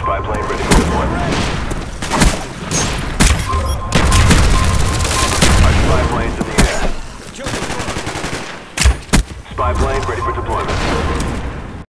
Spy plane ready for deployment. Our spy plane's in the air. Spy plane ready for deployment.